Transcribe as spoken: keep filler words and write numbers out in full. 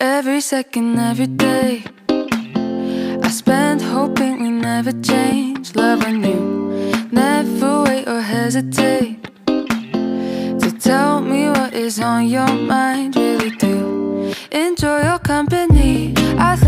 Every second, every day, I spend hoping we never change. Loving you, never wait or hesitate to tell me what is on your mind. Really do enjoy your company. I